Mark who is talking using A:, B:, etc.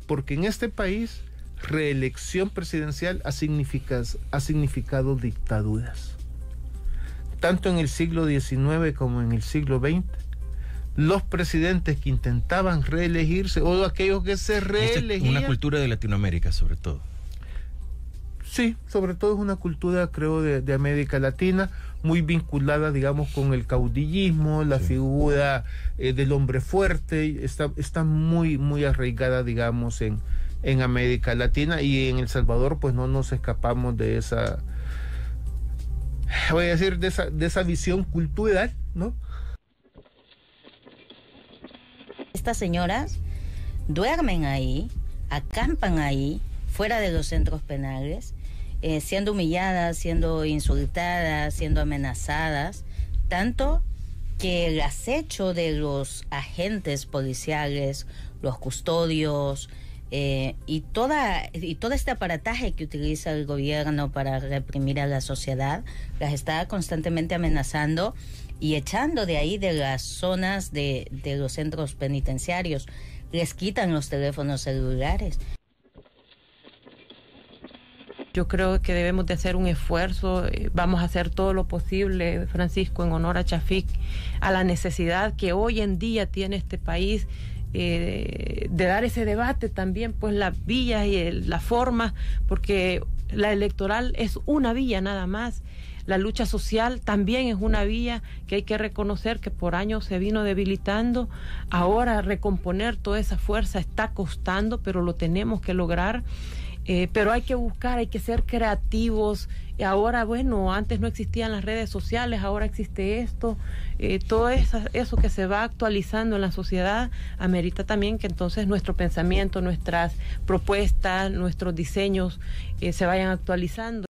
A: porque en este país reelección presidencial ha significado dictaduras. Tanto en el siglo XIX como en el siglo XX, los presidentes que intentaban reelegirse, o aquellos que se reelegían...
B: Una cultura de Latinoamérica, sobre todo.
A: Sí, sobre todo es una cultura, creo, de América Latina, muy vinculada, digamos, con el caudillismo, la figura del hombre fuerte, está muy, muy arraigada, digamos, en América Latina, y en El Salvador, pues no nos escapamos de esa, voy a decir, de esa visión cultural, ¿no?
C: Estas señoras duermen ahí, acampan ahí, fuera de los centros penales, siendo humilladas, siendo insultadas, siendo amenazadas, tanto que el acecho de los agentes policiales, los custodios y todo este aparataje que utiliza el gobierno para reprimir a la sociedad, las está constantemente amenazando y echando de ahí, de las zonas de los centros penitenciarios. Les quitan los teléfonos celulares.
D: Yo creo que debemos de hacer un esfuerzo, vamos a hacer todo lo posible, Francisco, en honor a Chafik, a la necesidad que hoy en día tiene este país de dar ese debate también, pues las vías y la forma, porque la electoral es una vía nada más. La lucha social también es una vía que hay que reconocer que por años se vino debilitando. Ahora recomponer toda esa fuerza está costando, pero lo tenemos que lograr. Pero hay que buscar, hay que ser creativos. Ahora, bueno, antes no existían las redes sociales, ahora existe esto. Todo eso que se va actualizando en la sociedad amerita también que entonces nuestro pensamiento, nuestras propuestas, nuestros diseños se vayan actualizando.